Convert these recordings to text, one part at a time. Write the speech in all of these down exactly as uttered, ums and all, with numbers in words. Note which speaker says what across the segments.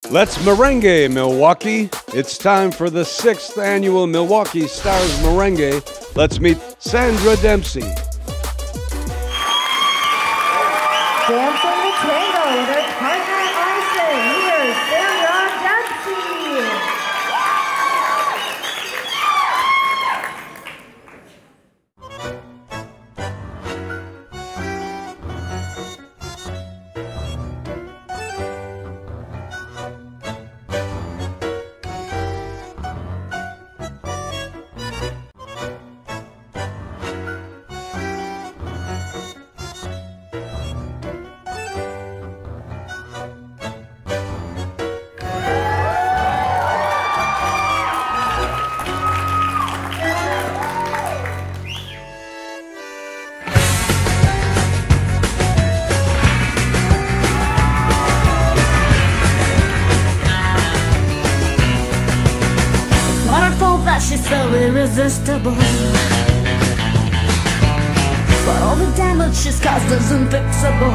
Speaker 1: Let's merengue, Milwaukee. It's time for the sixth annual Milwaukee Stars Merengue. Let's meet Sandra Dempsey.
Speaker 2: Dancing the tango with her partner Arson. Here's Sandra Dempsey.
Speaker 3: She's so irresistible, but all the damage she's caused is unfixable.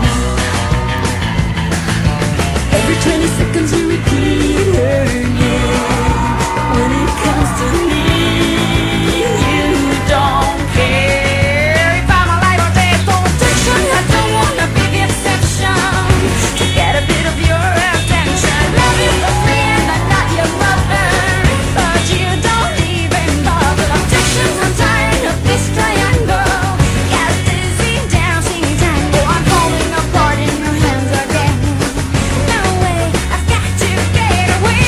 Speaker 3: Every twenty seconds you repeat her name. When it comes to me, you don't care if I'm alive or dead. For addiction, I don't wanna be the exception. To get a bit of your attention, love you for free and I'm not your mother, but you don't. I'm tired of this triangle. Got dizzy dancing tango. I'm falling apart in your hands again. No way, I've got to get away.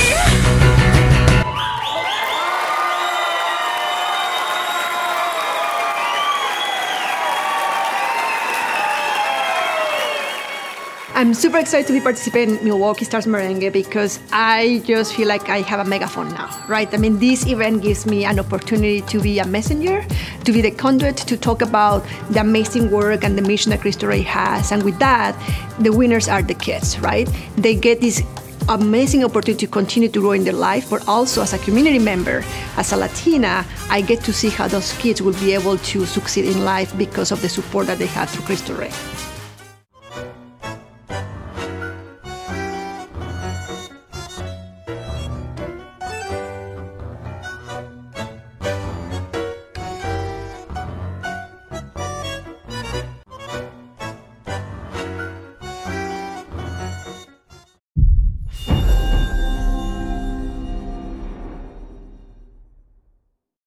Speaker 4: I'm super excited to be participating in Milwaukee Stars Merengue because I just feel like I have a megaphone now, right? I mean, this event gives me an opportunity to be a messenger, to be the conduit, to talk about the amazing work and the mission that Cristo Rey has. And with that, the winners are the kids, right? They get this amazing opportunity to continue to grow in their life, but also as a community member, as a Latina, I get to see how those kids will be able to succeed in life because of the support that they have through Cristo Rey.